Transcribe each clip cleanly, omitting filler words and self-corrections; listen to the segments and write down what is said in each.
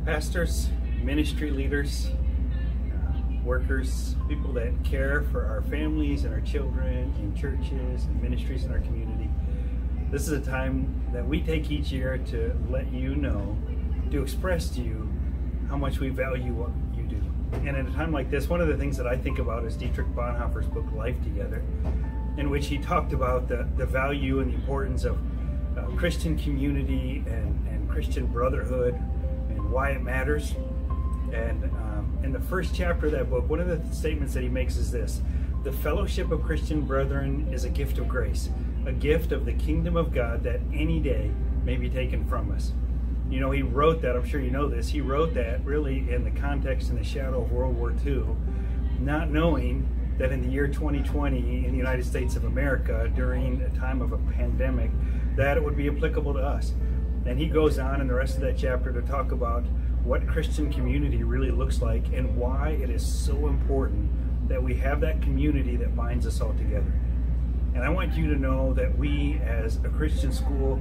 Pastors, ministry leaders, workers, people that care for our families and our children in churches and ministries in our community. This is a time that we take each year to let you know, to express to you how much we value what you do. And at a time like this, one of the things that I think about is Dietrich Bonhoeffer's book, Life Together, in which he talked about the value and the importance of Christian community and Christian brotherhood and why it matters. And in the first chapter of that book, one of the statements that he makes is this: the fellowship of Christian brethren is a gift of grace, a gift of the kingdom of God that any day may be taken from us. You know, he wrote that, I'm sure you know this, he wrote that really in the context and the shadow of World War II, not knowing that in the year 2020 in the United States of America, during a time of a pandemic, that it would be applicable to us. And he goes on in the rest of that chapter to talk about what Christian community really looks like and why it is so important that we have that community that binds us all together. And I want you to know that we as a Christian school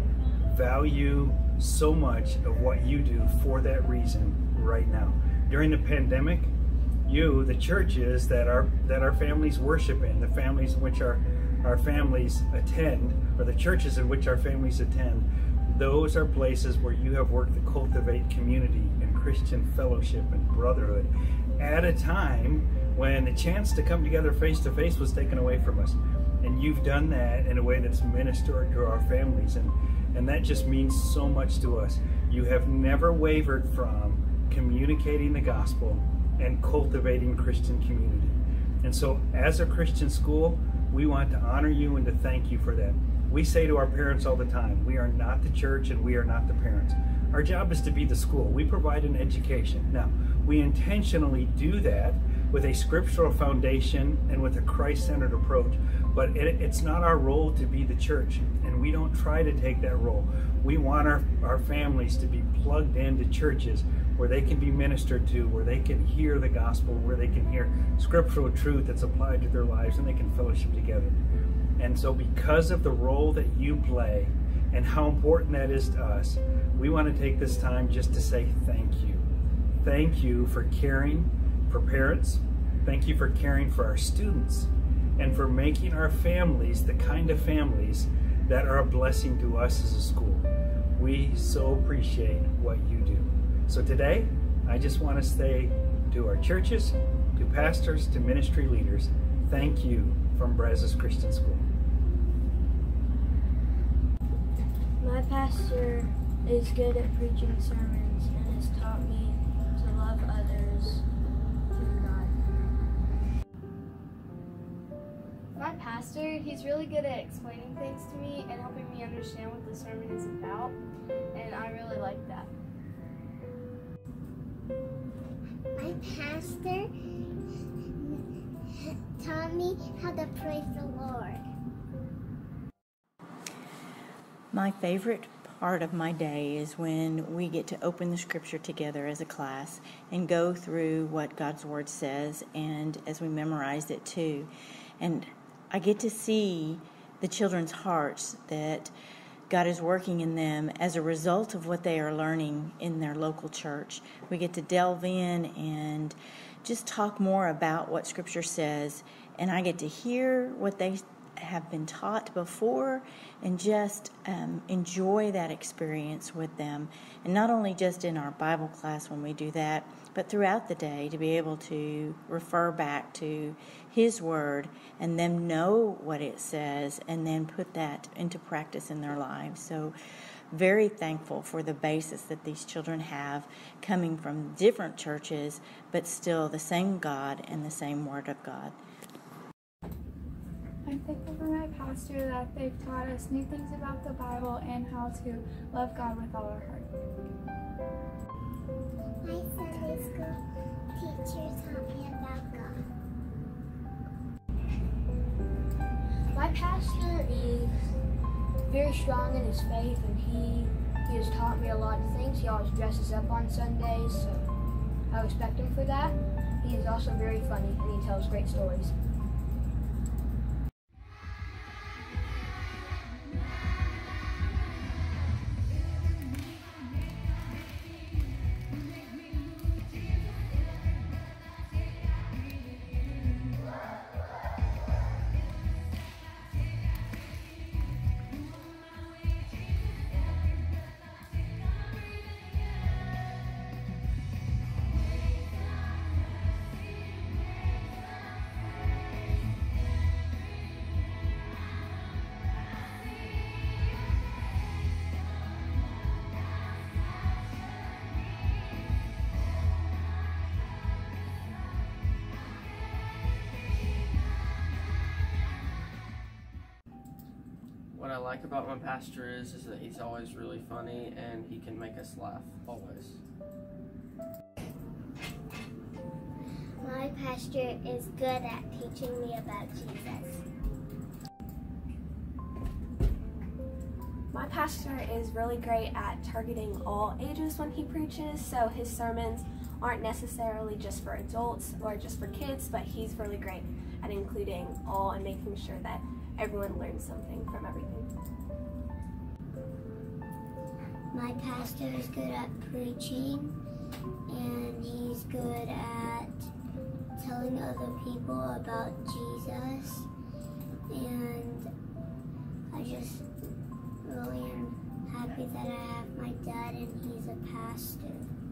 value so much of what you do for that reason right now. During the pandemic, you, the churches that our families worship in, the families in which our families attend, or the churches in which our families attend, those are places where you have worked to cultivate community and Christian fellowship and brotherhood at a time when the chance to come together face to face was taken away from us. And you've done that in a way that's ministered to our families, and that just means so much to us. You have never wavered from communicating the gospel and cultivating Christian community. And so as a Christian school, we want to honor you and to thank you for that. We say to our parents all the time, we are not the church and we are not the parents. Our job is to be the school. We provide an education. Now, we intentionally do that with a scriptural foundation and with a Christ-centered approach, but it's not our role to be the church, and we don't try to take that role. We want our families to be plugged into churches where they can be ministered to, where they can hear the gospel, where they can hear scriptural truth that's applied to their lives, and they can fellowship together. And so because of the role that you play and how important that is to us, we want to take this time just to say thank you. Thank you for caring for parents. Thank you for caring for our students and for making our families the kind of families that are a blessing to us as a school. We so appreciate what you do. So today, I just want to say to our churches, to pastors, to ministry leaders, thank you from Brazos Christian School. My pastor is good at preaching sermons and has taught me to love others through God. My pastor, he's really good at explaining things to me and helping me understand what the sermon is about, and I really like that. My pastor taught me how to praise the Lord. My favorite part of my day is when we get to open the scripture together as a class and go through what God's Word says, and as we memorize it too. And I get to see the children's hearts that God is working in them as a result of what they are learning in their local church. We get to delve in and just talk more about what Scripture says, and I get to hear what they have been taught before and just enjoy that experience with them. And not only just in our Bible class when we do that, but throughout the day to be able to refer back to His Word and them know what it says and then put that into practice in their lives. So very thankful for the basis that these children have coming from different churches, but still the same God and the same Word of God. I'm thankful for my pastor that they've taught us new things about the Bible and how to love God with all our heart. My Sunday school teacher taught me about God. My pastor is very strong in his faith, and he has taught me a lot of things. He always dresses up on Sundays, so I respect him for that. He is also very funny, and he tells great stories. What I like about my pastor is that he's always really funny and he can make us laugh, always. My pastor is good at teaching me about Jesus. My pastor is really great at targeting all ages when he preaches, so his sermons aren't necessarily just for adults or just for kids, but he's really great at including all and making sure that everyone learns something from everything. My pastor is good at preaching, and he's good at telling other people about Jesus, and I just really am happy that I have my dad and he's a pastor.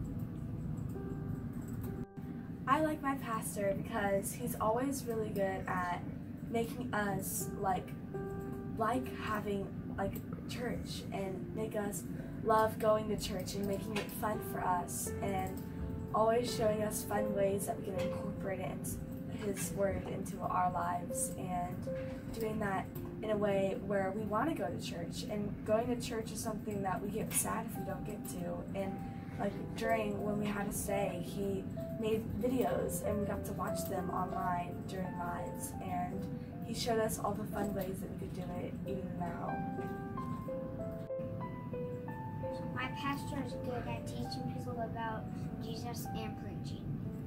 I like my pastor because he's always really good at making us like having church and make us love going to church and making it fun for us, and always showing us fun ways that we can incorporate his word into our lives, and doing that in a way where we want to go to church. And going to church is something that we get sad if we don't get to, and during when we had to stay, he made videos and we got to watch them online during lives, and he showed us all the fun ways that we could do it even now. My pastor is good at teaching people about Jesus and preaching.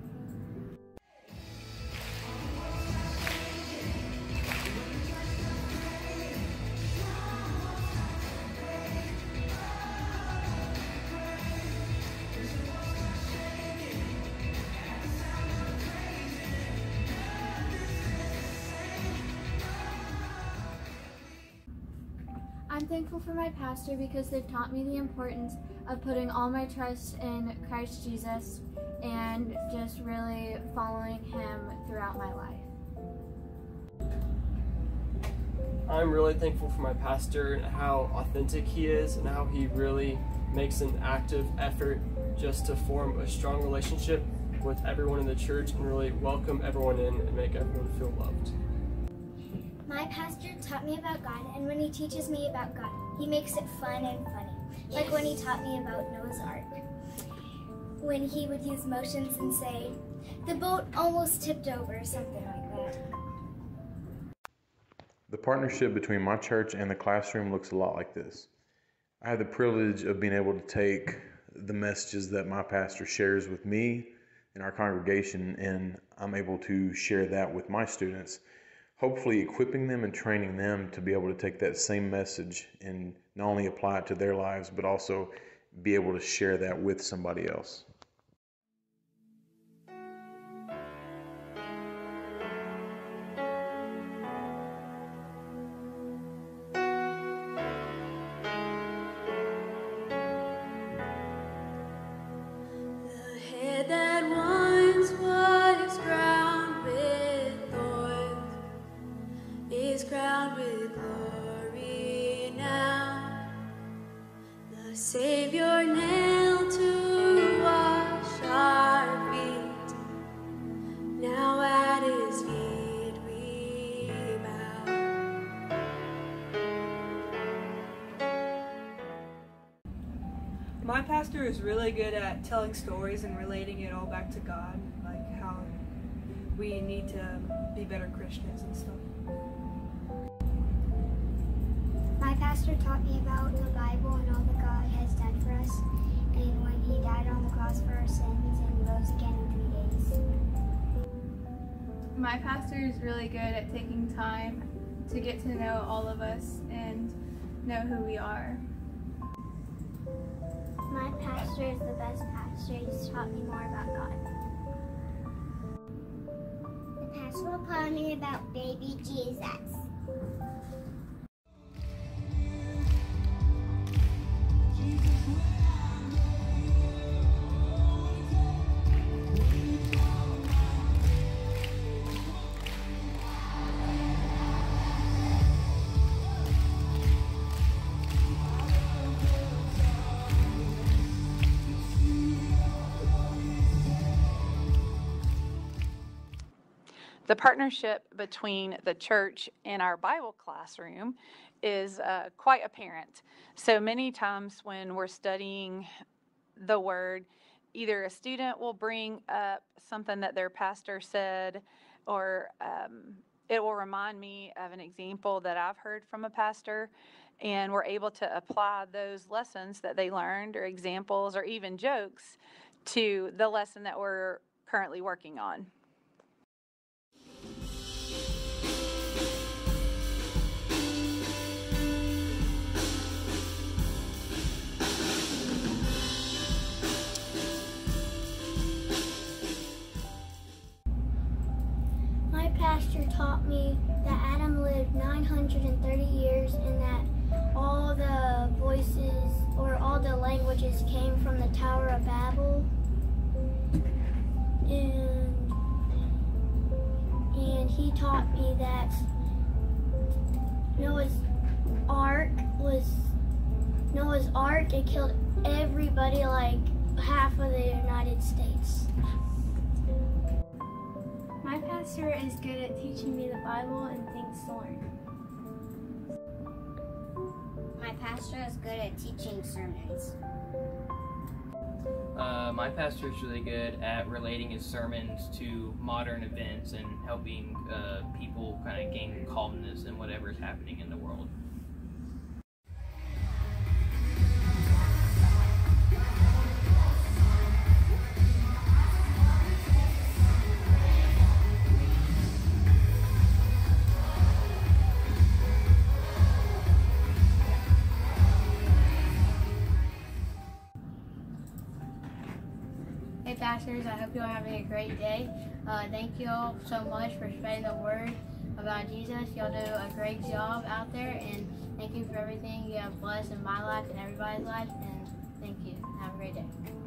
I'm thankful for my pastor because they've taught me the importance of putting all my trust in Christ Jesus and just really following him throughout my life. I'm really thankful for my pastor and how authentic he is and how he really makes an active effort just to form a strong relationship with everyone in the church and really welcome everyone in and make everyone feel loved. My pastor taught me about God, and when he teaches me about God, he makes it fun and funny. Like when he taught me about Noah's Ark. When he would use motions and say, the boat almost tipped over, something like that. The partnership between my church and the classroom looks a lot like this. I have the privilege of being able to take the messages that my pastor shares with me and our congregation, and I'm able to share that with my students, hopefully equipping them and training them to be able to take that same message and not only apply it to their lives, but also be able to share that with somebody else. Savior nailed to wash our feet, now at his feet we bow. My pastor is really good at telling stories and relating it all back to God, like how we need to be better Christians and stuff. My pastor taught me about the Bible and all that God has done for us, and when he died on the cross for our sins and rose again in 3 days. My pastor is really good at taking time to get to know all of us and know who we are. My pastor is the best pastor. He's taught me more about God. The pastor will tell me about baby Jesus. The partnership between the church and our Bible classroom is quite apparent. So many times when we're studying the Word, either a student will bring up something that their pastor said, or it will remind me of an example that I've heard from a pastor, and we're able to apply those lessons that they learned, or examples, or even jokes, to the lesson that we're currently working on. My pastor taught me that Adam lived 930 years and that all the voices or all the languages came from the Tower of Babel. And he taught me that Noah's Ark, it killed everybody, like half of the United States. My pastor is good at teaching me the Bible and things to learn. My pastor is good at teaching sermons. My pastor is really good at relating his sermons to modern events and helping people kind of gain calmness in whatever is happening in the world. Hey pastors, I hope you're having a great day. Thank you all so much for spreading the word about Jesus. Y'all do a great job out there, and thank you for everything you have blessed in my life and everybody's life, and thank you. Have a great day.